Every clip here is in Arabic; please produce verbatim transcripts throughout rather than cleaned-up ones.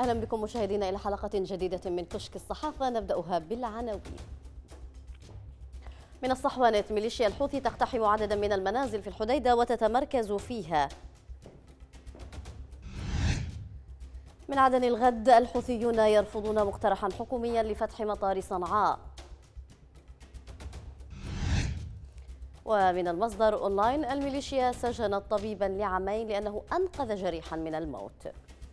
أهلا بكم مشاهدينا إلى حلقة جديدة من كشك الصحافة، نبدأها بالعناوين. من الصحوانة: ميليشيا الحوثي تقتحم عددا من المنازل في الحديدة وتتمركز فيها. من عدن الغد: الحوثيون يرفضون مقترحا حكوميا لفتح مطار صنعاء. ومن المصدر أونلاين: الميليشيا سجنت طبيبا لعامين لأنه أنقذ جريحا من الموت.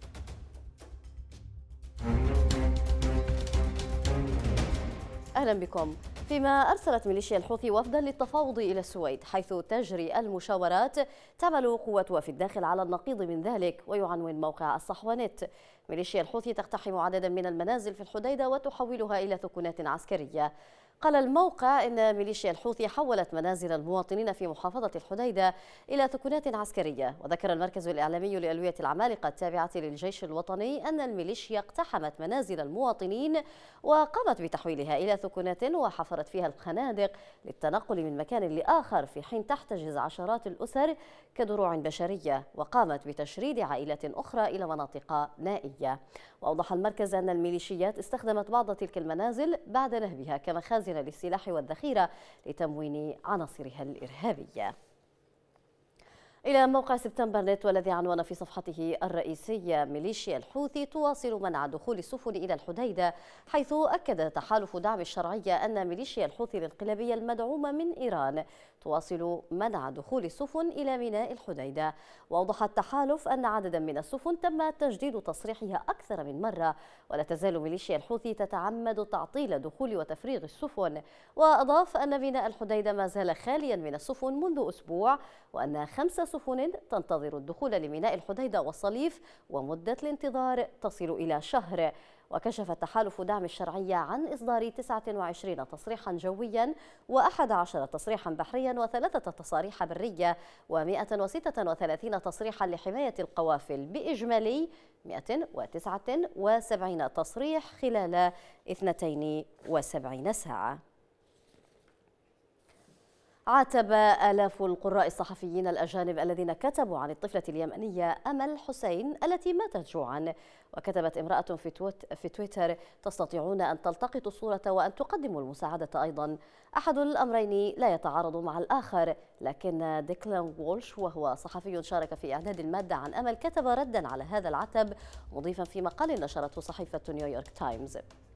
أهلا بكم. فيما أرسلت ميليشيا الحوثي وفدا للتفاوض إلى السويد حيث تجري المشاورات، تعمل قوتها في الداخل على النقيض من ذلك. ويعنون موقع الصحوانت: ميليشيا الحوثي تقتحم عددا من المنازل في الحديدة وتحولها إلى ثكنات عسكرية. قال الموقع إن ميليشيا الحوثي حولت منازل المواطنين في محافظة الحديدة إلى ثكنات عسكرية. وذكر المركز الإعلامي لألوية العمالقة التابعة للجيش الوطني أن الميليشيا اقتحمت منازل المواطنين وقامت بتحويلها إلى ثكنات وحفرت فيها الخنادق للتنقل من مكان لآخر، في حين تحتجز عشرات الأسر كدروع بشرية، وقامت بتشريد عائلات أخرى إلى مناطق نائية. وأوضح المركز أن الميليشيات استخدمت بعض تلك المنازل بعد نهبها كمخازن للسلاح والذخيرة لتموين عناصرها الإرهابية. إلى موقع سبتمبر نت والذي عنون في صفحته الرئيسية: ميليشيا الحوثي تواصل منع دخول السفن إلى الحديدة، حيث أكد تحالف دعم الشرعية أن ميليشيا الحوثي الانقلابية المدعومة من إيران تواصل منع دخول السفن إلى ميناء الحديدة. وأوضح التحالف أن عددا من السفن تم تجديد تصريحها أكثر من مرة، ولا تزال ميليشيا الحوثي تتعمد تعطيل دخول وتفريغ السفن. وأضاف أن ميناء الحديدة ما زال خاليا من السفن منذ أسبوع، وأن خمس سفن تنتظر الدخول لميناء الحديدة والصليف، ومدة الانتظار تصل إلى شهر. وكشف التحالف دعم الشرعية عن إصدار تسعة وعشرين تصريحا جويا وأحد عشر تصريحا بحريا وثلاثة تصاريح برية ومئة وستة وثلاثين تصريحا لحماية القوافل، بإجمالي مئة وتسعة وسبعين تصريح خلال اثنتين وسبعين ساعة. عاتب آلاف القراء الصحفيين الأجانب الذين كتبوا عن الطفلة اليمنية أمل حسين التي ماتت جوعا. وكتبت امرأة في, تويت في تويتر: تستطيعون أن تلتقطوا الصورة وأن تقدموا المساعدة أيضا. أحد الأمرين لا يتعارض مع الآخر. لكن ديكلان وولش وهو صحفي شارك في إعداد المادة عن أمل كتب ردا على هذا العتب، مضيفا في مقال نشرته صحيفة نيويورك تايمز: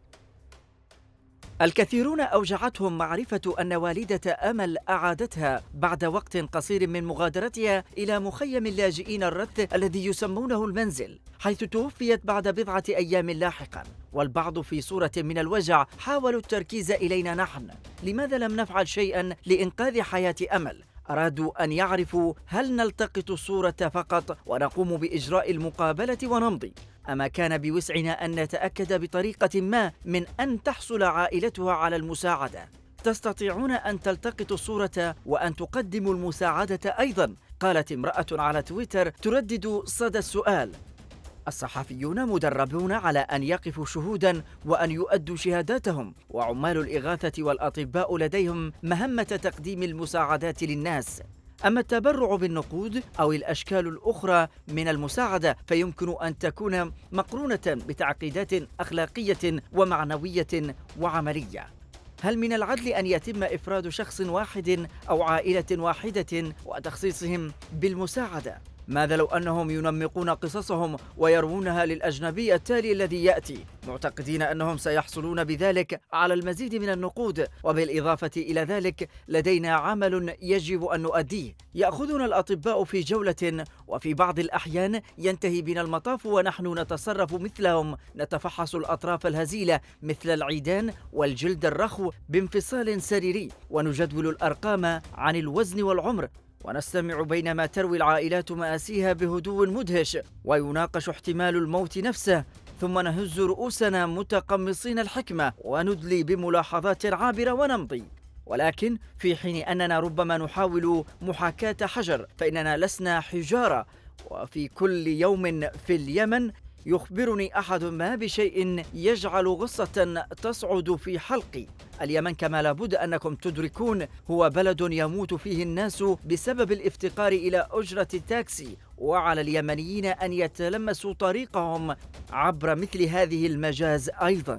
الكثيرون أوجعتهم معرفة أن والدة أمل أعادتها بعد وقت قصير من مغادرتها إلى مخيم اللاجئين الرث الذي يسمونه المنزل، حيث توفيت بعد بضعة أيام لاحقا. والبعض في صورة من الوجع حاولوا التركيز إلينا نحن. لماذا لم نفعل شيئا لإنقاذ حياة أمل؟ أرادوا أن يعرفوا هل نلتقط الصورة فقط ونقوم بإجراء المقابلة ونمضي، أما كان بوسعنا أن نتأكد بطريقة ما من أن تحصل عائلتها على المساعدة. تستطيعون أن تلتقطوا الصورة وأن تقدموا المساعدة أيضا، قالت امرأة على تويتر تردد صدى السؤال. الصحفيون مدربون على أن يقفوا شهودا وأن يؤدوا شهاداتهم، وعمال الإغاثة والأطباء لديهم مهمة تقديم المساعدات للناس. أما التبرع بالنقود أو الأشكال الأخرى من المساعدة فيمكن أن تكون مقرونة بتعقيدات أخلاقية ومعنوية وعملية. هل من العدل أن يتم إفراد شخص واحد أو عائلة واحدة وتخصيصهم بالمساعدة؟ ماذا لو أنهم ينمقون قصصهم ويروونها للأجنبي التالي الذي يأتي، معتقدين أنهم سيحصلون بذلك على المزيد من النقود؟ وبالإضافة إلى ذلك لدينا عمل يجب أن نؤديه. يأخذنا الأطباء في جولة، وفي بعض الأحيان ينتهي بنا المطاف ونحن نتصرف مثلهم، نتفحص الأطراف الهزيلة مثل العيدان والجلد الرخو بانفصال سريري، ونجدول الأرقام عن الوزن والعمر، ونستمع بينما تروي العائلات مآسيها بهدوء مدهش، ويناقش احتمال الموت نفسه، ثم نهز رؤوسنا متقمصين الحكمة وندلي بملاحظات عابرة ونمضي. ولكن في حين أننا ربما نحاول محاكاة حجر، فإننا لسنا حجارة. وفي كل يوم في اليمن يخبرني أحد ما بشيء يجعل غصة تصعد في حلقي. اليمن كما لابد أنكم تدركون هو بلد يموت فيه الناس بسبب الافتقار إلى أجرة التاكسي، وعلى اليمنيين أن يتلمسوا طريقهم عبر مثل هذه المجاز أيضا.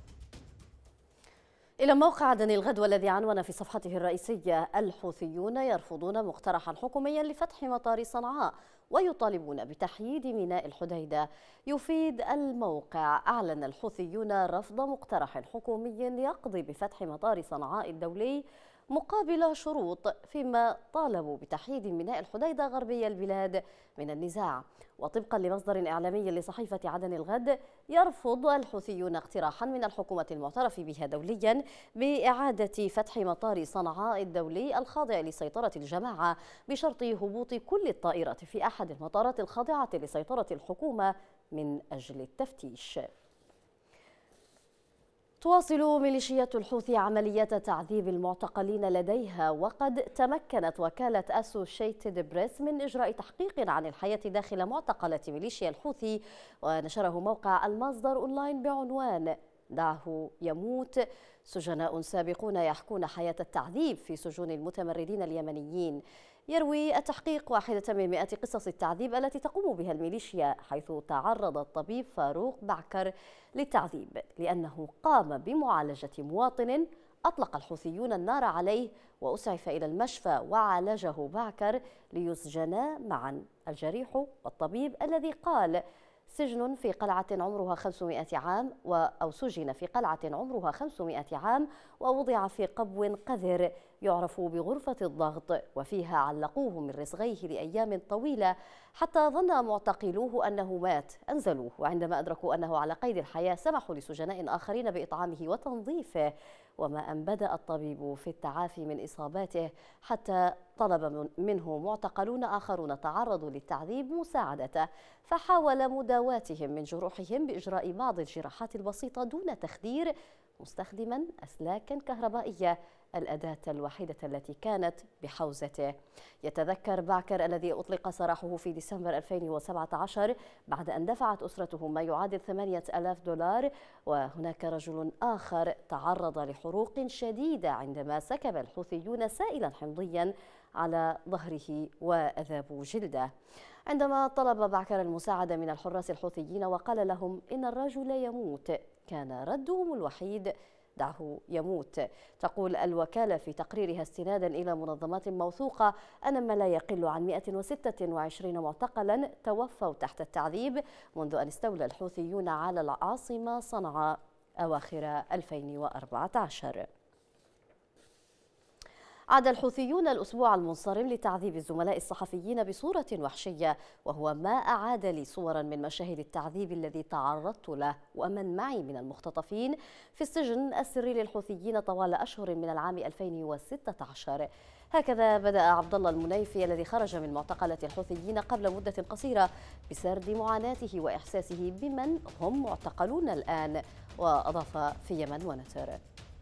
إلى موقع عدن الغد والذي عنون في صفحته الرئيسية: الحوثيون يرفضون مقترحا حكوميا لفتح مطار صنعاء ويطالبون بتحييد ميناء الحديدة. يفيد الموقع: أعلن الحوثيون رفض مقترح حكومي يقضي بفتح مطار صنعاء الدولي مقابل شروط، فيما طالبوا بتحييد ميناء الحديدة غربي البلاد من النزاع. وطبقا لمصدر إعلامي لصحيفة عدن الغد، يرفض الحوثيون اقتراحا من الحكومة المعترف بها دوليا بإعادة فتح مطار صنعاء الدولي الخاضع لسيطرة الجماعة بشرط هبوط كل الطائرات في أحد المطارات الخاضعة لسيطرة الحكومة من أجل التفتيش. تواصل ميليشيات الحوثي عمليات تعذيب المعتقلين لديها، وقد تمكنت وكالة أسوشيتد بريس من إجراء تحقيق عن الحياة داخل معتقلة ميليشيا الحوثي، ونشره موقع المصدر أونلاين بعنوان: دعه يموت، سجناء سابقون يحكون حياة التعذيب في سجون المتمردين اليمنيين. يروي التحقيق واحدة من مئات قصص التعذيب التي تقوم بها الميليشيا، حيث تعرض الطبيب فاروق بعكر للتعذيب لأنه قام بمعالجة مواطن أطلق الحوثيون النار عليه وأسعف إلى المشفى وعالجه بعكر ليسجنا معا. الجريح والطبيب الذي قال سجن في قلعة عمرها خمسمائة عام أو سجن في قلعة عمرها خمسمائة عام ووضع في قبو قذر يعرف بغرفة الضغط، وفيها علقوه من رسغيه لأيام طويلة حتى ظن معتقلوه أنه مات. أنزلوه، وعندما أدركوا أنه على قيد الحياة سمحوا لسجناء آخرين بإطعامه وتنظيفه. وما أن بدأ الطبيب في التعافي من إصاباته حتى طلب منه معتقلون آخرون تعرضوا للتعذيب مساعدته، فحاول مداواتهم من جروحهم بإجراء بعض الجراحات البسيطة دون تخدير، مستخدما أسلاكا كهربائية، الأداة الوحيدة التي كانت بحوزته. يتذكر بعكر الذي أطلق سراحه في ديسمبر ألفين وسبعة عشر بعد أن دفعت أسرته ما يعادل ثمانية آلاف دولار. وهناك رجل آخر تعرض لحروق شديدة عندما سكب الحوثيون سائلا حمضيا على ظهره وأذابوا جلده. عندما طلب بعكر المساعدة من الحراس الحوثيين وقال لهم إن الرجل يموت، كان ردهم الوحيد: دعه يموت. تقول الوكالة في تقريرها استنادا إلى منظمات موثوقة أن ما لا يقل عن مئة وستة وعشرين معتقلا توفوا تحت التعذيب منذ أن استولى الحوثيون على العاصمة صنعاء أواخر ألفين وأربعة عشر. عاد الحوثيون الأسبوع المنصرم لتعذيب الزملاء الصحفيين بصورة وحشية، وهو ما أعاد لي صورا من مشاهد التعذيب الذي تعرضت له ومن معي من المختطفين في السجن السري للحوثيين طوال أشهر من العام ألفين وستة عشر. هكذا بدأ عبد الله المنيفي الذي خرج من معتقلة الحوثيين قبل مدة قصيرة بسرد معاناته وإحساسه بمن هم معتقلون الآن، وأضاف في يمن ونتر: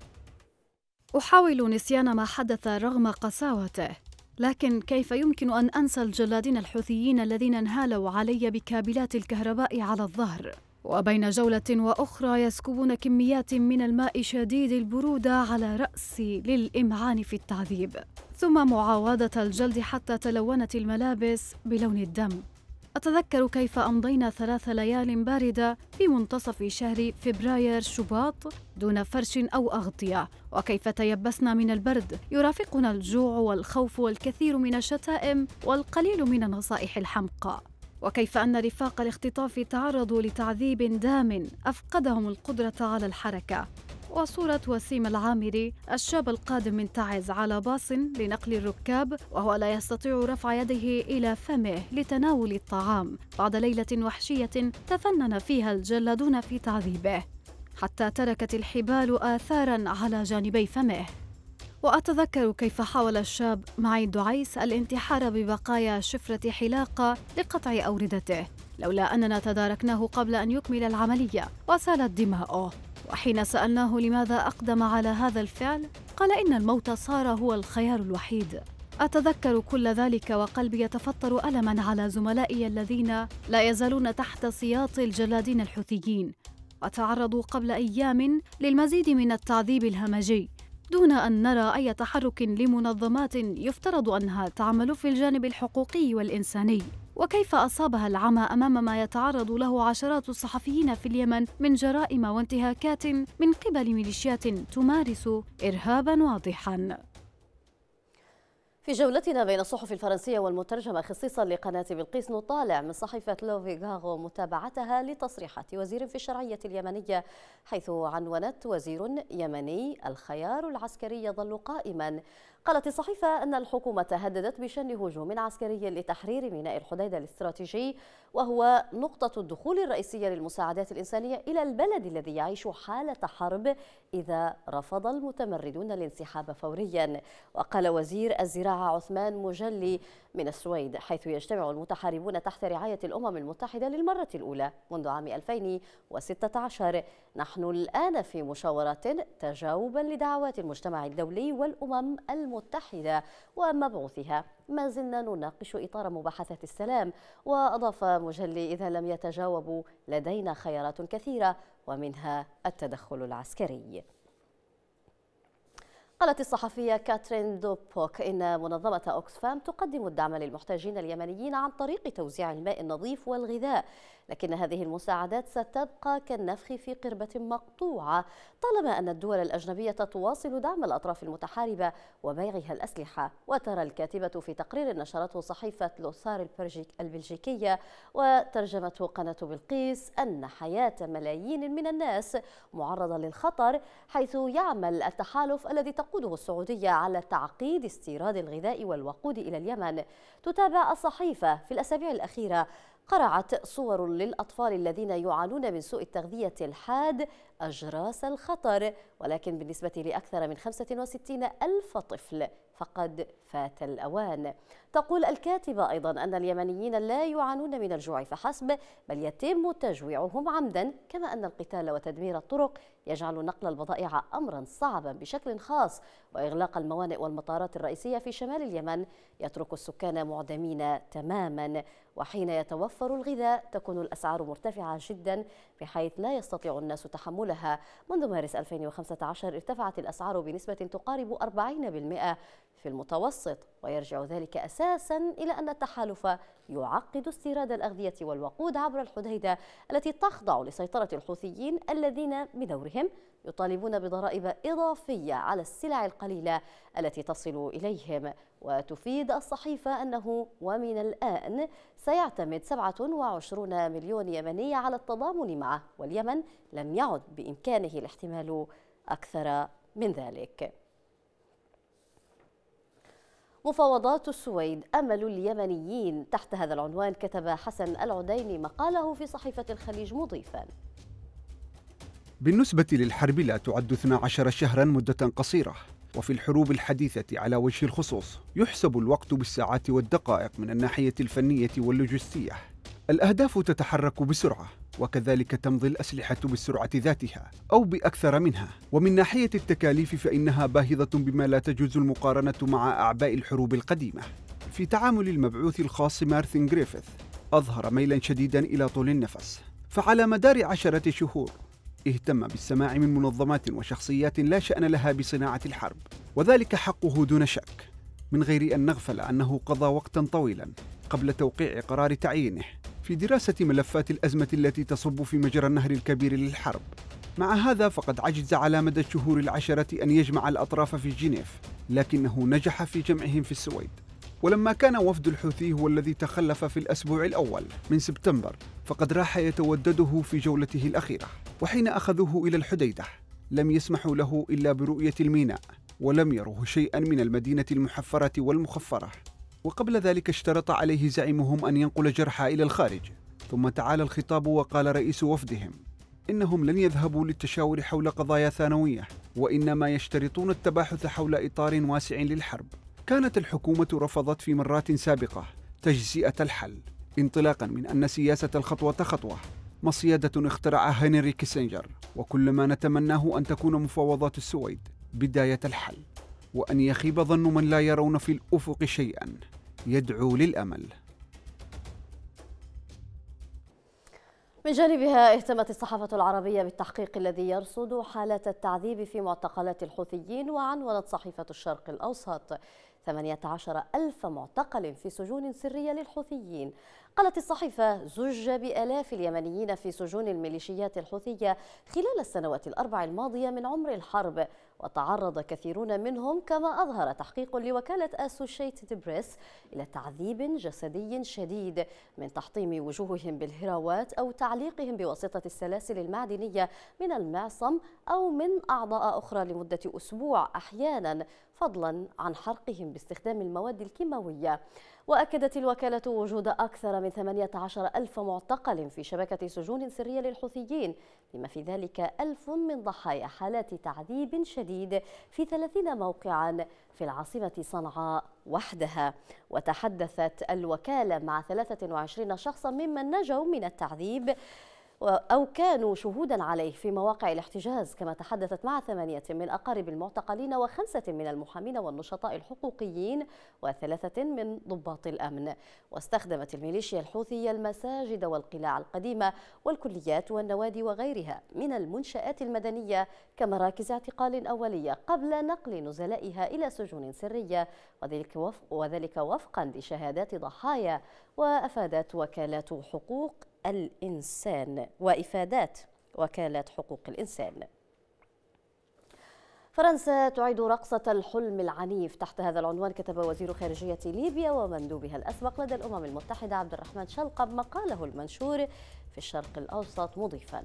أحاول نسيان ما حدث رغم قساوته، لكن كيف يمكن أن أنسى الجلادين الحوثيين الذين انهالوا علي بكابلات الكهرباء على الظهر، وبين جولة وأخرى يسكبون كميات من الماء شديد البرودة على رأسي للإمعان في التعذيب، ثم معاودة الجلد حتى تلونت الملابس بلون الدم. أتذكر كيف أمضينا ثلاث ليال باردة في منتصف شهر فبراير شباط دون فرش أو أغطية، وكيف تيبسنا من البرد يرافقنا الجوع والخوف والكثير من الشتائم والقليل من النصائح الحمقى، وكيف أن رفاق الاختطاف تعرضوا لتعذيب دام أفقدهم القدرة على الحركة. وصورة وسيم العامري الشاب القادم من تعز على باص لنقل الركاب وهو لا يستطيع رفع يده إلى فمه لتناول الطعام بعد ليلة وحشية تفنن فيها الجلادون في تعذيبه حتى تركت الحبال آثاراً على جانبي فمه. وأتذكر كيف حاول الشاب معيد دعيس الانتحار ببقايا شفرة حلاقة لقطع أوردته، لولا أننا تداركناه قبل أن يكمل العملية وسالت دماؤه. وحين سألناه لماذا أقدم على هذا الفعل قال إن الموت صار هو الخيار الوحيد. أتذكر كل ذلك وقلبي يتفطر ألماً على زملائي الذين لا يزالون تحت سياط الجلادين الحوثيين، وتعرضوا قبل أيام للمزيد من التعذيب الهمجي دون أن نرى أي تحرك لمنظمات يفترض أنها تعمل في الجانب الحقوقي والإنساني. وكيف أصابها العمى أمام ما يتعرض له عشرات الصحفيين في اليمن من جرائم وانتهاكات من قبل ميليشيات تمارس إرهاباً واضحاً. في جولتنا بين الصحف الفرنسية والمترجمة خصيصا لقناة بلقيس نطالع من صحيفة لوفيغارو متابعتها لتصريحات وزير في الشرعية اليمنية، حيث عنونت وزير يمني: الخيار العسكري يظل قائما. قالت الصحيفة أن الحكومة هددت بشن هجوم عسكري لتحرير ميناء الحديدة الاستراتيجي، وهو نقطة الدخول الرئيسية للمساعدات الإنسانية إلى البلد الذي يعيش حالة حرب إذا رفض المتمردون الانسحاب فوريا. وقال وزير الزراعة عثمان مجلي من السويد: حيث يجتمع المتحاربون تحت رعاية الأمم المتحدة للمرة الأولى منذ عام ألفين وستة عشر، نحن الآن في مشاورات تجاوبا لدعوات المجتمع الدولي والأمم المتحدة ومبعوثها، ما زلنا نناقش إطار مباحثات السلام. وأضاف مجلي: إذا لم يتجاوبوا لدينا خيارات كثيرة ومنها التدخل العسكري. قالت الصحفية كاترين دوبوك إن منظمة أوكسفام تقدم الدعم للمحتاجين اليمنيين عن طريق توزيع الماء النظيف والغذاء، لكن هذه المساعدات ستبقى كالنفخ في قربة مقطوعة طالما أن الدول الأجنبية تواصل دعم الأطراف المتحاربة وبيعها الأسلحة. وترى الكاتبة في تقرير نشرته صحيفة لوثار البلجيكية وترجمته قناة بلقيس أن حياة ملايين من الناس معرضة للخطر، حيث يعمل التحالف الذي تقوده السعودية على تعقيد استيراد الغذاء والوقود إلى اليمن. تتابع الصحيفة: في الأسابيع الأخيرة قرعت صور للأطفال الذين يعانون من سوء التغذية الحاد أجراس الخطر، ولكن بالنسبة لأكثر من خمسة وستين ألف طفل فقد فات الأوان. تقول الكاتبة أيضا أن اليمنيين لا يعانون من الجوع فحسب، بل يتم تجويعهم عمدا، كما أن القتال وتدمير الطرق يجعل نقل البضائع أمرا صعبا بشكل خاص، وإغلاق الموانئ والمطارات الرئيسية في شمال اليمن يترك السكان معدمين تماما. وحين يتوفر الغذاء تكون الأسعار مرتفعة جدا بحيث لا يستطيع الناس تحملها. منذ مارس ألفين وخمسة عشر ارتفعت الأسعار بنسبة تقارب أربعين بالمئة في المتوسط، ويرجع ذلك أساسا إلى أن التحالف يعقد استيراد الأغذية والوقود عبر الحديدة التي تخضع لسيطرة الحوثيين الذين بدورهم يطالبون بضرائب إضافية على السلع القليلة التي تصل إليهم. وتفيد الصحيفة أنه ومن الآن سيعتمد سبعة وعشرين مليون يمني على التضامن معه، واليمن لم يعد بإمكانه الاحتمال أكثر من ذلك. مفاوضات السويد أمل اليمنيين. تحت هذا العنوان كتب حسن العديني مقاله في صحيفة الخليج مضيفا: بالنسبة للحرب لا تعد اثنا عشر شهرا مدة قصيرة، وفي الحروب الحديثة على وجه الخصوص يحسب الوقت بالساعات والدقائق من الناحية الفنية واللوجستية. الأهداف تتحرك بسرعة، وكذلك تمضي الأسلحة بالسرعة ذاتها أو بأكثر منها. ومن ناحية التكاليف فإنها باهظة بما لا تجوز المقارنة مع أعباء الحروب القديمة. في تعامل المبعوث الخاص مارتن غريفيث أظهر ميلا شديدا إلى طول النفس، فعلى مدار عشرة شهور اهتم بالسماع من منظمات وشخصيات لا شأن لها بصناعة الحرب، وذلك حقه دون شك، من غير أن نغفل أنه قضى وقتا طويلا قبل توقيع قرار تعيينه في دراسة ملفات الأزمة التي تصب في مجرى النهر الكبير للحرب. مع هذا فقد عجز على مدى الشهور العشرة أن يجمع الأطراف في جنيف، لكنه نجح في جمعهم في السويد. ولما كان وفد الحوثي هو الذي تخلف في الأسبوع الأول من سبتمبر، فقد راح يتودده في جولته الأخيرة، وحين أخذوه إلى الحديدة لم يسمحوا له إلا برؤية الميناء، ولم يروه شيئا من المدينة المحفرة والمخفرة. وقبل ذلك اشترط عليه زعيمهم أن ينقل جرحى إلى الخارج. ثم تعالى الخطاب وقال رئيس وفدهم إنهم لن يذهبوا للتشاور حول قضايا ثانوية، وإنما يشترطون التباحث حول إطار واسع للحرب. كانت الحكومة رفضت في مرات سابقة تجزئة الحل، انطلاقا من أن سياسة الخطوة خطوة مصيدة اخترعها هنري كيسنجر، وكل ما نتمناه أن تكون مفاوضات السويد بداية الحل. وأن يخيب ظن من لا يرون في الأفق شيئا يدعو للأمل. من جانبها اهتمت الصحافة العربية بالتحقيق الذي يرصد حالة التعذيب في معتقلات الحوثيين، وعنونت صحيفة الشرق الأوسط ثمانية عشر ألف معتقل في سجون سرية للحوثيين. قالت الصحيفة: زج بآلاف اليمنيين في سجون الميليشيات الحوثية خلال السنوات الأربع الماضية من عمر الحرب، وتعرض كثيرون منهم كما أظهر تحقيق لوكالة أسوشيتد بريس إلى تعذيب جسدي شديد، من تحطيم وجوههم بالهراوات أو تعليقهم بواسطة السلاسل المعدنية من المعصم أو من أعضاء أخرى لمدة أسبوع أحيانا، فضلا عن حرقهم باستخدام المواد الكيماوية. وأكدت الوكالة وجود أكثر من ثمانية عشر ألف معتقل في شبكة سجون سرية للحوثيين، بما في ذلك ألف من ضحايا حالات تعذيب شديد في ثلاثين موقعا في العاصمة صنعاء وحدها. وتحدثت الوكالة مع ثلاثة وعشرين شخصا ممن نجوا من التعذيب أو كانوا شهودا عليه في مواقع الاحتجاز، كما تحدثت مع ثمانية من أقارب المعتقلين وخمسة من المحامين والنشطاء الحقوقيين وثلاثة من ضباط الأمن. واستخدمت الميليشيا الحوثية المساجد والقلاع القديمة والكليات والنوادي وغيرها من المنشآت المدنية كمراكز اعتقال أولية قبل نقل نزلائها إلى سجون سرية، وذلك, وفق وذلك وفقا لشهادات ضحايا وأفادت وكالة حقوق الإنسان وإفادات وكالة حقوق الإنسان. فرنسا تعيد رقصة الحلم العنيف. تحت هذا العنوان كتب وزير خارجية ليبيا ومندوبها الأسبق لدى الأمم المتحدة عبد الرحمن شلقب مقاله المنشور في الشرق الأوسط، مضيفا: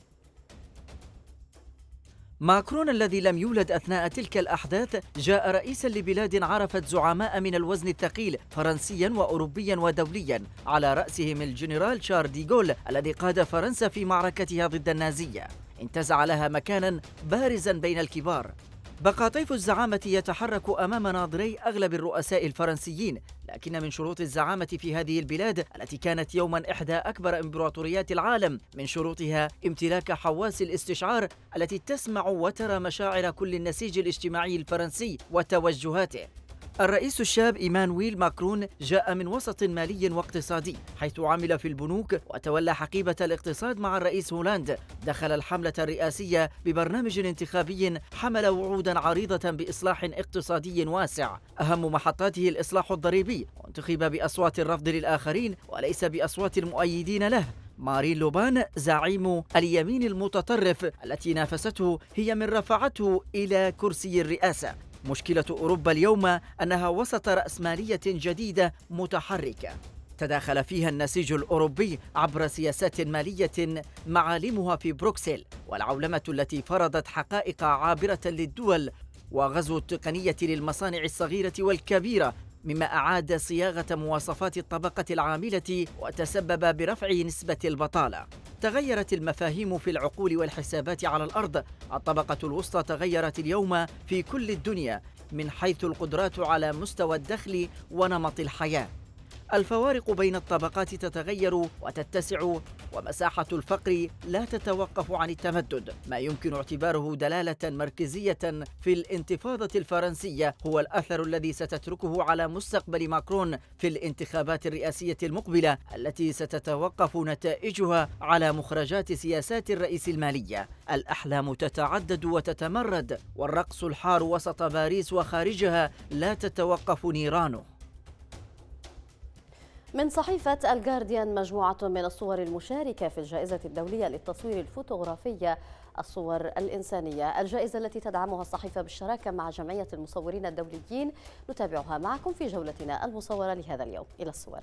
ماكرون الذي لم يولد أثناء تلك الأحداث جاء رئيسا لبلاد عرفت زعماء من الوزن الثقيل فرنسيا وأوروبيا ودوليا، على رأسهم الجنرال شار ديغول الذي قاد فرنسا في معركتها ضد النازية، انتزع لها مكانا بارزا بين الكبار. بقى طيف الزعامة يتحرك أمام ناظري أغلب الرؤساء الفرنسيين، لكن من شروط الزعامة في هذه البلاد التي كانت يوما إحدى أكبر إمبراطوريات العالم، من شروطها امتلاك حواس الاستشعار التي تسمع وترى مشاعر كل النسيج الاجتماعي الفرنسي وتوجهاته. الرئيس الشاب إيمانويل ماكرون جاء من وسط مالي واقتصادي، حيث عمل في البنوك وتولى حقيبة الاقتصاد مع الرئيس هولاند. دخل الحملة الرئاسية ببرنامج انتخابي حمل وعودا عريضة بإصلاح اقتصادي واسع، أهم محطاته الإصلاح الضريبي، وانتخب بأصوات الرفض للآخرين وليس بأصوات المؤيدين له. مارين لوبان زعيم اليمين المتطرف التي نافسته هي من رفعته إلى كرسي الرئاسة. مشكلة أوروبا اليوم أنها وسط رأسمالية جديدة متحركة تداخل فيها النسيج الأوروبي عبر سياسات مالية معالمها في بروكسل، والعولمة التي فرضت حقائق عابرة للدول، وغزو التقنية للمصانع الصغيرة والكبيرة، مما أعاد صياغة مواصفات الطبقة العاملة وتسبب برفع نسبة البطالة. تغيرت المفاهيم في العقول والحسابات على الأرض. الطبقة الوسطى تغيرت اليوم في كل الدنيا من حيث القدرات على مستوى الدخل ونمط الحياة. الفوارق بين الطبقات تتغير وتتسع، ومساحة الفقر لا تتوقف عن التمدد. ما يمكن اعتباره دلالة مركزية في الانتفاضة الفرنسية هو الأثر الذي ستتركه على مستقبل ماكرون في الانتخابات الرئاسية المقبلة، التي ستتوقف نتائجها على مخرجات سياسات الرئيس المالية. الأحلام تتعدد وتتمرد، والرقص الحار وسط باريس وخارجها لا تتوقف نيرانه. من صحيفة الجارديان مجموعة من الصور المشاركة في الجائزة الدولية للتصوير الفوتوغرافي الصور الإنسانية، الجائزة التي تدعمها الصحيفة بالشراكة مع جمعية المصورين الدوليين. نتابعها معكم في جولتنا المصورة لهذا اليوم. إلى الصور.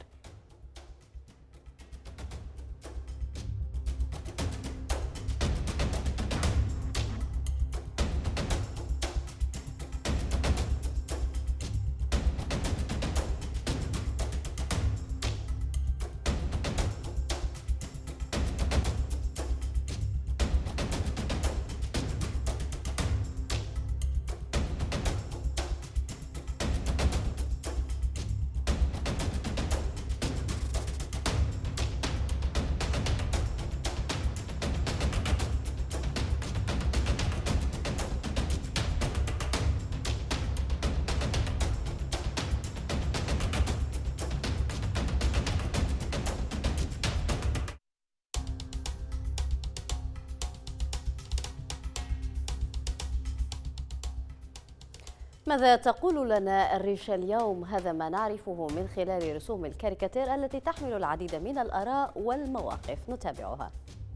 ماذا تقول لنا الريشة اليوم؟ هذا ما نعرفه من خلال رسوم الكاريكاتير التي تحمل العديد من الآراء والمواقف، نتابعها.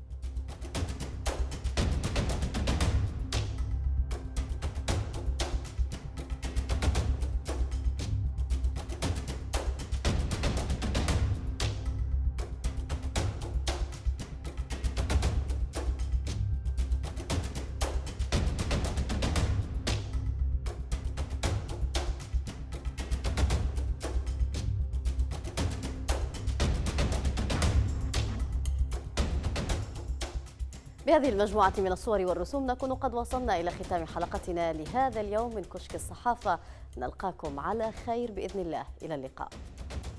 بهذه المجموعة من الصور والرسوم نكون قد وصلنا إلى ختام حلقتنا لهذا اليوم من كشك الصحافة. نلقاكم على خير بإذن الله، إلى اللقاء.